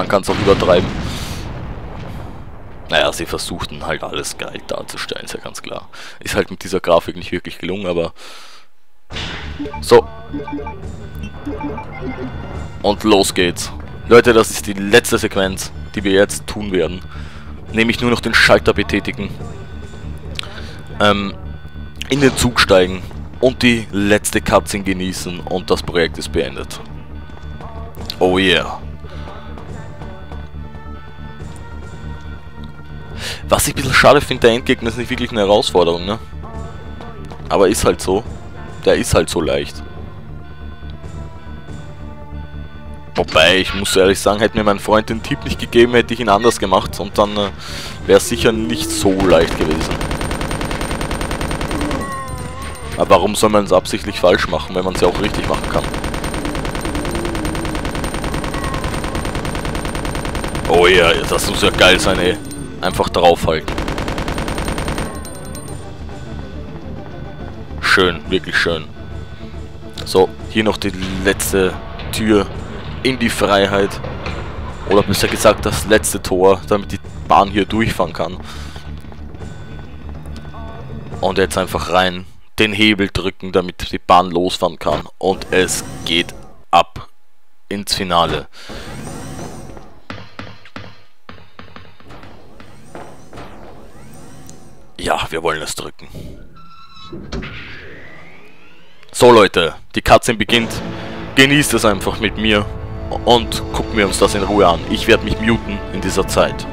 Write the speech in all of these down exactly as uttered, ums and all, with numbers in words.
man kann es auch übertreiben. Naja, sie versuchten halt alles geil darzustellen, ist ja ganz klar. Ist halt mit dieser Grafik nicht wirklich gelungen, aber... So. Und los geht's. Leute, das ist die letzte Sequenz, die wir jetzt tun werden. Nämlich nur noch den Schalter betätigen. Ähm, in den Zug steigen und die letzte Cutscene genießen und das Projekt ist beendet. Oh yeah. Was ich ein bisschen schade finde, der Endgegner ist nicht wirklich eine Herausforderung, ne? Aber ist halt so. Der ist halt so leicht. Wobei, ich muss ehrlich sagen, hätte mir mein Freund den Tipp nicht gegeben, hätte ich ihn anders gemacht und dann äh, wäre es sicher nicht so leicht gewesen. Aber warum soll man es absichtlich falsch machen, wenn man es ja auch richtig machen kann? Oh ja, das muss ja geil sein, ey. Einfach draufhalten. Schön, wirklich schön. So, hier noch die letzte Tür in die Freiheit. Oder besser gesagt das letzte Tor, damit die Bahn hier durchfahren kann. Und jetzt einfach rein, den Hebel drücken, damit die Bahn losfahren kann. Und es geht ab ins Finale. Ja, wir wollen es drücken. So Leute, die Cutscene beginnt. Genießt es einfach mit mir und gucken wir uns das in Ruhe an. Ich werde mich muten in dieser Zeit.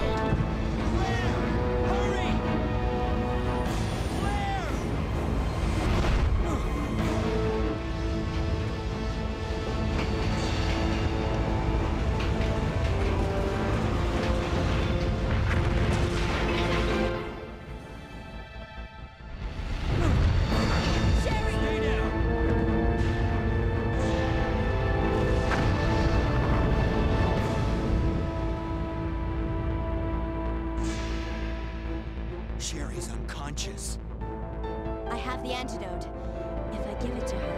Sherry's unconscious. I have the antidote. If I give it to her.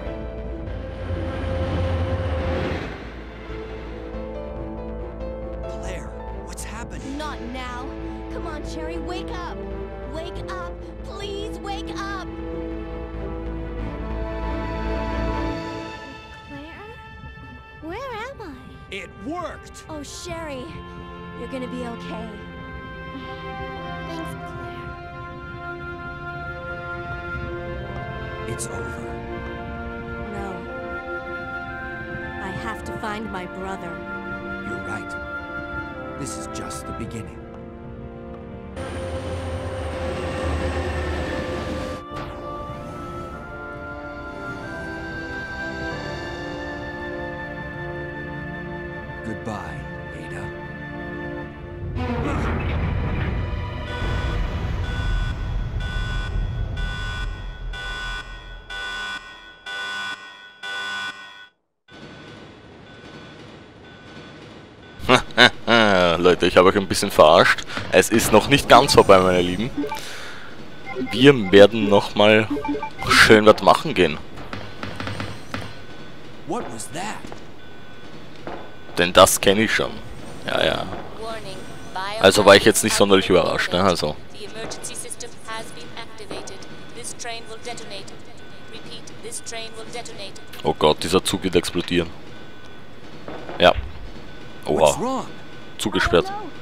Claire, what's happening? Not now. Come on, Sherry, wake up. Wake up. Please wake up. Claire? Where am I? It worked! Oh, Sherry. You're gonna be okay. Thanks, Claire. It's over. No. I have to find my brother. You're right. This is just the beginning. Goodbye, Ada. Leute, ich habe euch ein bisschen verarscht. Es ist noch nicht ganz vorbei, meine Lieben. Wir werden nochmal schön was machen gehen. What was that? Denn das kenne ich schon. Ja, ja. Also war ich jetzt nicht sonderlich überrascht, ne? Also. Oh Gott, dieser Zug wird explodieren. Ja. Oha. Zugesperrt.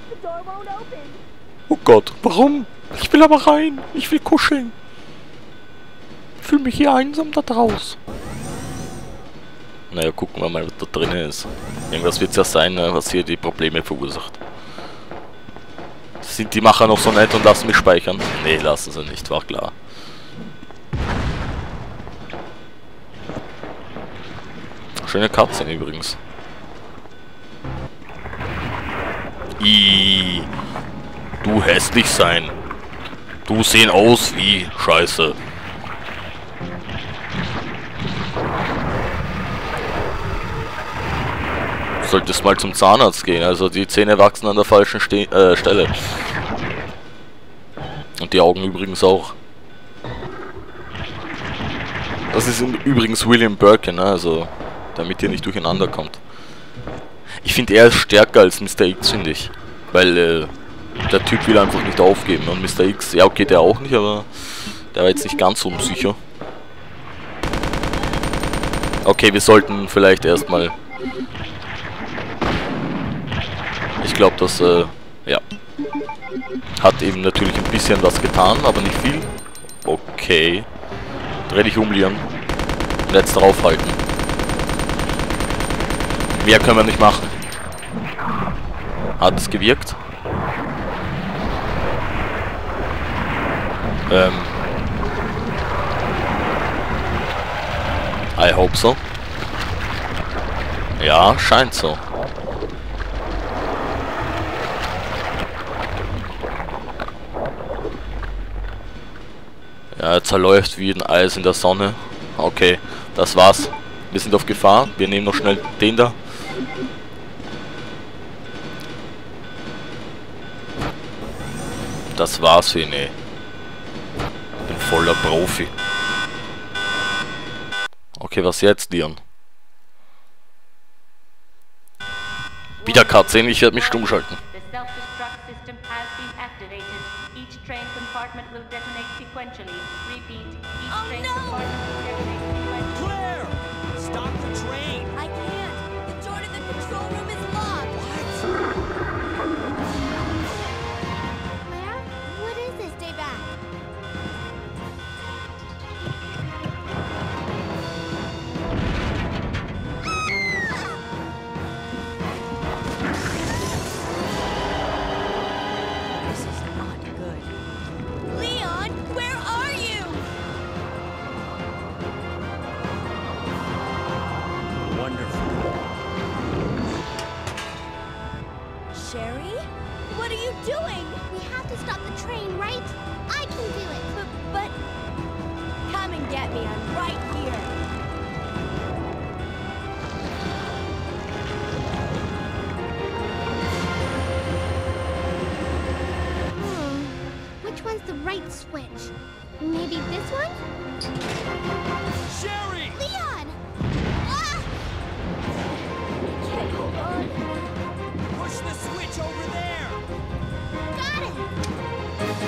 Oh Gott, warum? Ich will aber rein. Ich will kuscheln. Ich fühle mich hier einsam da draus. Naja, gucken wir mal, was da drin ist. Irgendwas wird es ja sein, was hier die Probleme verursacht. Sind die Macher noch so nett und lassen mich speichern? Nee, lassen sie nicht, war klar. Schöne Cutscene übrigens. Ih, du hässlich sein. Du sehen aus wie Scheiße. Solltest mal zum Zahnarzt gehen, also die Zähne wachsen an der falschen Ste äh, Stelle. Und die Augen übrigens auch. Das ist übrigens William Birkin, also damit ihr nicht durcheinander kommt. Ich finde, er ist stärker als Mister X, finde ich. Weil äh, der Typ will einfach nicht aufgeben. Und Mister X, ja okay, der auch nicht, aber der war jetzt nicht ganz so unsicher. Okay, wir sollten vielleicht erstmal... Ich glaube, das, äh, ja... Hat eben natürlich ein bisschen was getan, aber nicht viel. Okay. Dreh dich um, Leon. Und jetzt draufhalten. Mehr können wir nicht machen. Hat es gewirkt? Ähm. I hope so. Ja, scheint so. Ja, er zerläuft wie ein Eis in der Sonne. Okay, das war's. Wir sind auf Gefahr. Wir nehmen noch schnell den da. Das war's für ihn, ey. Ich bin voller Profi. Okay, was jetzt, Leon? Wieder Cutscene, ich werde mich stumm schalten. The self-destruct system has been activated. Each train compartment will detonate sequentially. Repeat, each Oh, train no! compartment will detonate sequentially. Claire! Stop the train! I can't. The door to the control room is locked. Claire, what is this? Stay back. This is not good. Leon, where are you? Wonderful. Sherry? What are you doing? We have to stop the train, right? I can do it. But, but... Come and get me. I'm right here. Hmm. Which one's the right switch? Maybe this one? Sherry! Leon! Ah! I can't hold on. Push the switch over there! Got it!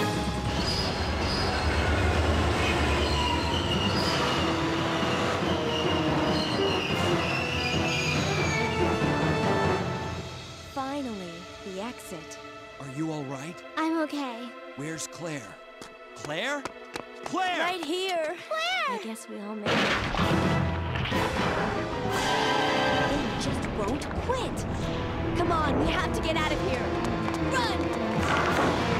Finally, the exit. Are you all right? I'm okay. Where's Claire? Claire? Claire! Right here. Claire! I guess we all made it. They just won't quit. Come on, we have to get out of here. Run!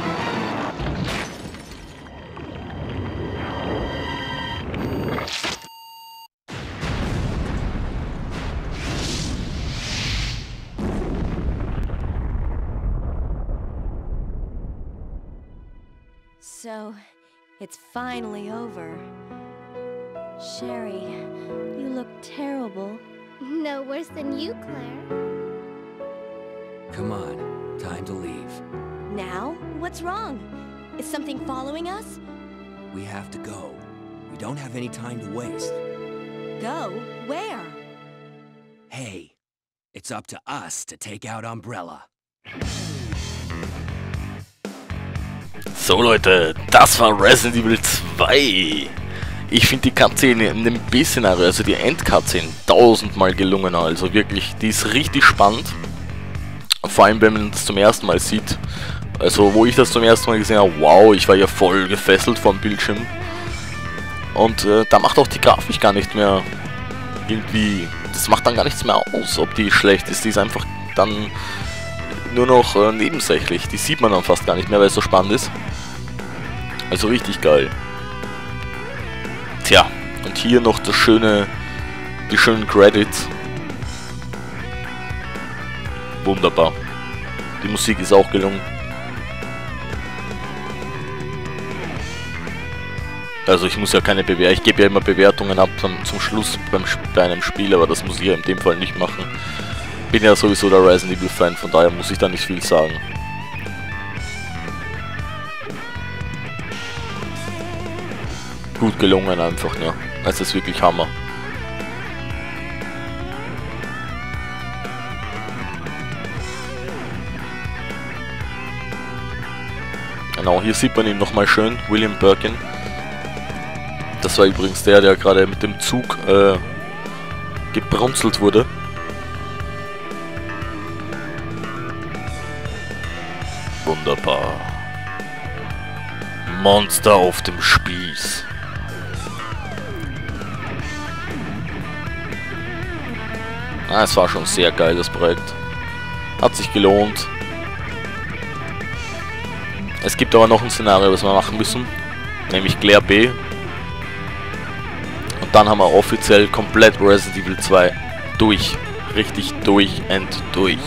So, it's finally over. Sherry, you look terrible. No worse than you, Claire. Come on, time to leave. Now? What's wrong? Is something following us? We have to go. We don't have any time to waste. Go? Where? Hey, it's up to us to take out Umbrella. So Leute, das war Resident Evil zwei. Ich finde die Cutscene ein bisschen, also die End-Cutscene, tausendmal gelungener. Also wirklich, die ist richtig spannend. Vor allem, wenn man das zum ersten Mal sieht. Also, wo ich das zum ersten Mal gesehen habe, wow, ich war ja voll gefesselt vom Bildschirm. Und äh, da macht auch die Grafik gar nicht mehr irgendwie, das macht dann gar nichts mehr aus, ob die schlecht ist. Die ist einfach dann nur noch äh, nebensächlich. Die sieht man dann fast gar nicht mehr, weil es so spannend ist. Also richtig geil. Tja, und hier noch das schöne, die schönen Credits. Wunderbar. Die Musik ist auch gelungen. Also ich muss ja keine Bewertung, ich gebe ja immer Bewertungen ab zum, zum Schluss beim, bei einem Spiel, aber das muss ich ja in dem Fall nicht machen. Bin ja sowieso der Resident Evil Fan, von daher muss ich da nicht viel sagen. Gut gelungen einfach, ja. Es ist wirklich Hammer. Genau, hier sieht man ihn nochmal schön, William Birkin. Das war übrigens der, der gerade mit dem Zug äh, gebrunzelt wurde. Wunderbar. Monster auf dem Spieß. Ah, es war schon sehr geil, das Projekt. Hat sich gelohnt. Es gibt aber noch ein Szenario, was wir machen müssen. Nämlich Claire B. Und dann haben wir offiziell komplett Resident Evil zwei durch. Richtig durch and durch.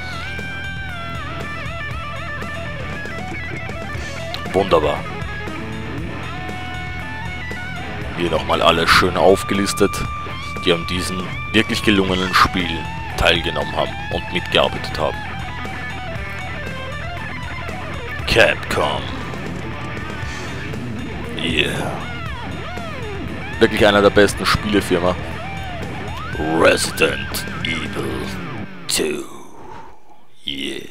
Wunderbar. Hier nochmal alle schön aufgelistet, die an diesem wirklich gelungenen Spiel teilgenommen haben und mitgearbeitet haben. Capcom. Yeah. Wirklich einer der besten Spielefirma. Resident Evil zwei. Yeah.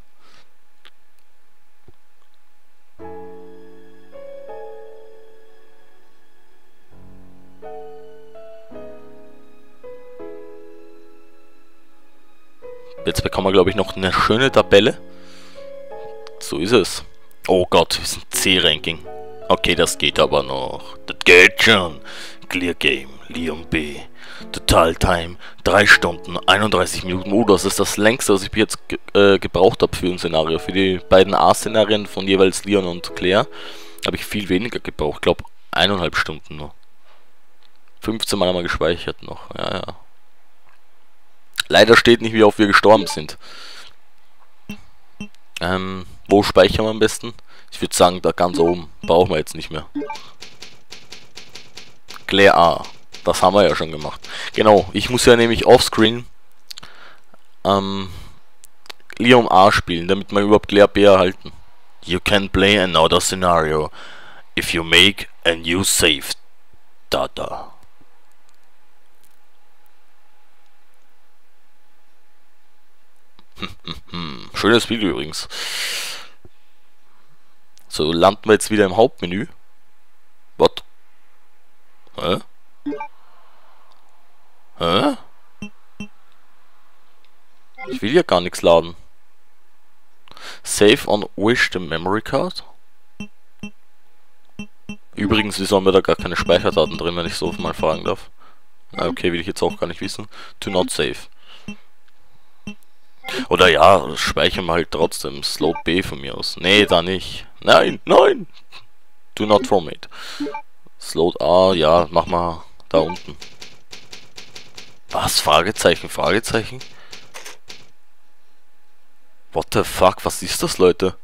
Jetzt bekommen wir, glaube ich, noch eine schöne Tabelle. So ist es. Oh Gott, wir sind C-Ranking. Okay, das geht aber noch. Das geht schon. Clear Game, Leon B. Total Time, drei Stunden, einunddreißig Minuten. Oh, das ist das längste, was ich jetzt ge äh, gebraucht habe für ein Szenario. Für die beiden A-Szenarien von jeweils Leon und Claire habe ich viel weniger gebraucht. Ich glaube, eineinhalb Stunden nur. fünfzehn Mal haben wir gespeichert noch. Ja, ja. Leider steht nicht, wie oft wir gestorben sind. Ähm, wo speichern wir am besten? Ich würde sagen, da ganz oben. Brauchen wir jetzt nicht mehr. Claire A. Das haben wir ja schon gemacht. Genau, ich muss ja nämlich offscreen ähm, Leon A spielen, damit wir überhaupt Claire B erhalten. You can play another scenario if you make a new save data. Schönes Video übrigens. So, landen wir jetzt wieder im Hauptmenü. What? Hä? Hä? Ich will ja gar nichts laden. Save on Wish the Memory Card. Übrigens, wieso haben wir da gar keine Speicherdaten drin, wenn ich so mal fragen darf? Na, okay, will ich jetzt auch gar nicht wissen. To not save. Oder ja, speichern wir halt trotzdem. Slot B von mir aus. Nee, da nicht. Nein, nein! Do not format. Slot A, ja, mach mal da unten. Was? Fragezeichen, Fragezeichen? What the fuck? Was ist das, Leute?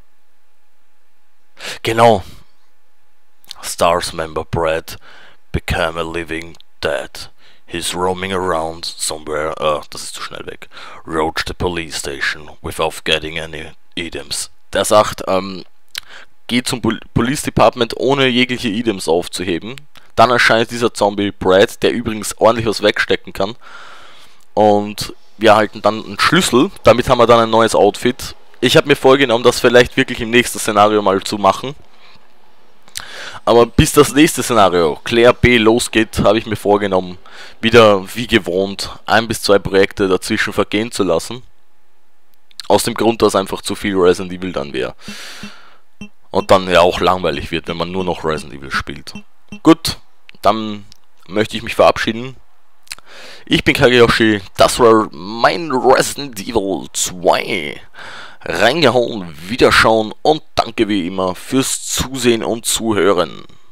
Genau. Stars member Brad became a living dead. He's roaming around somewhere. Ah, das ist zu schnell weg. Roach the police station without getting any items. Der sagt, ähm, geht zum Pol Police Department ohne jegliche Items aufzuheben. Dann erscheint dieser Zombie Brad, der übrigens ordentlich was wegstecken kann. Und wir erhalten dann einen Schlüssel. Damit haben wir dann ein neues Outfit. Ich habe mir vorgenommen, das vielleicht wirklich im nächsten Szenario mal zu machen. Aber bis das nächste Szenario, Claire B, losgeht, habe ich mir vorgenommen, wieder wie gewohnt ein bis zwei Projekte dazwischen vergehen zu lassen. Aus dem Grund, dass einfach zu viel Resident Evil dann wäre. Und dann ja auch langweilig wird, wenn man nur noch Resident Evil spielt. Gut, dann möchte ich mich verabschieden. Ich bin Kageyoshi, das war mein Resident Evil zwei. Reingehauen, wiederschauen und danke wie immer fürs Zusehen und Zuhören.